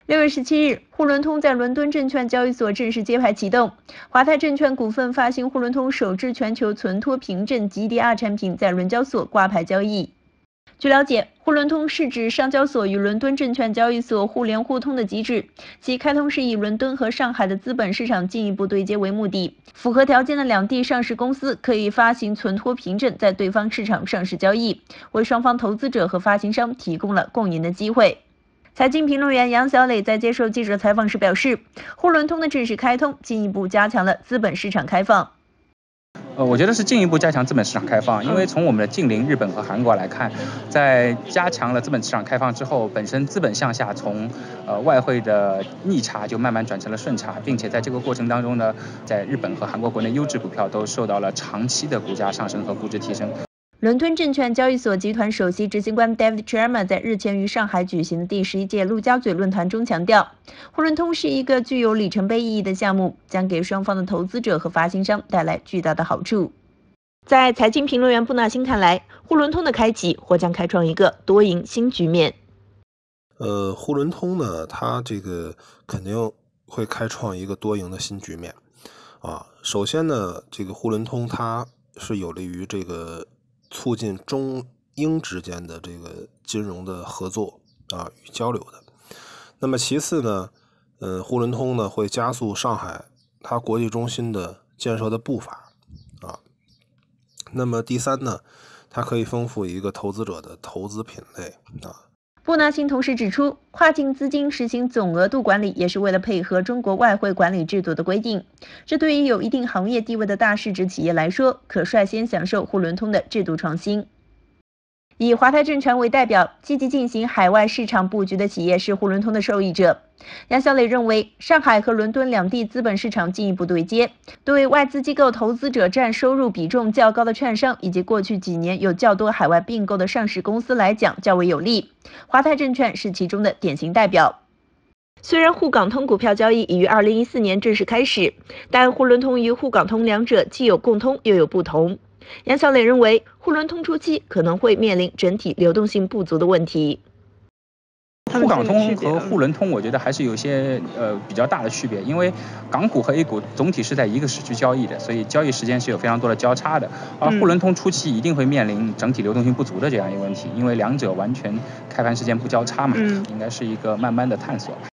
6月17日，沪伦通在伦敦证券交易所正式揭牌启动，华泰证券股份发行沪伦通首支全球存托凭证 GDR 产品在伦交所挂牌交易。据了解，沪伦通是指上交所与伦敦证券交易所互联互通的机制，其开通是以伦敦和上海的资本市场进一步对接为目的。符合条件的两地上市公司可以发行存托凭证在对方市场上市交易，为双方投资者和发行商提供了共赢的机会。财经评论员杨小磊在接受记者采访时表示，沪伦通的正式开通进一步加强了资本市场开放。 我觉得是进一步加强资本市场开放，因为从我们的近邻日本和韩国来看，在加强了资本市场开放之后，本身资本向下从外汇的逆差就慢慢转成了顺差，并且在这个过程当中呢，在日本和韩国国内优质股票都受到了长期的股价上升和估值提升。 伦敦证券交易所集团首席执行官 David Sherman 在日前于上海举行的第11届陆家嘴论坛中强调，沪伦通是一个具有里程碑意义的项目，将给双方的投资者和发行商带来巨大的好处。在财经评论员布纳辛看来，沪伦通的开启或将开创一个多赢新局面。 沪伦通呢，它这个肯定会开创一个多赢的新局面啊。首先呢，这个沪伦通它是有利于这个促进中英之间的这个金融的合作啊与交流的。那么其次呢，沪伦通呢会加速上海它国际中心的建设的步伐啊。那么第三呢，它可以丰富一个投资者的投资品类啊。 布纳辛同时指出，跨境资金实行总额度管理也是为了配合中国外汇管理制度的规定，这对于有一定行业地位的大市值企业来说，可率先享受沪伦通的制度创新。以华泰证券为代表，积极进行海外市场布局的企业是沪伦通的受益者。杨小磊认为，上海和伦敦两地资本市场进一步对接，对外资机构投资者占收入比重较高的券商以及过去几年有较多海外并购的上市公司来讲较为有利。华泰证券是其中的典型代表。虽然沪港通股票交易已于2014年正式开始，但沪伦通与沪港通两者既有共通又有不同。杨小磊认为，沪伦通初期可能会面临整体流动性不足的问题。 沪港通和沪伦通，我觉得还是有一些比较大的区别，因为港股和 A 股总体是在一个时区交易的，所以交易时间是有非常多的交叉的。而沪伦通初期一定会面临整体流动性不足的这样一个问题，因为两者完全开盘时间不交叉嘛，应该是一个慢慢的探索吧。